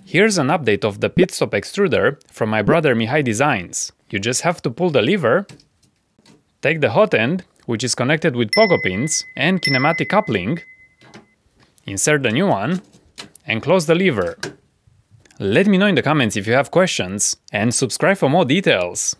Here's an update of the PitStop extruder from my brother MihaiDesigns. You just have to pull the lever, take the hot end, which is connected with pogo pins and kinematic coupling, insert the new one, and close the lever. Let me know in the comments if you have questions, and subscribe for more details.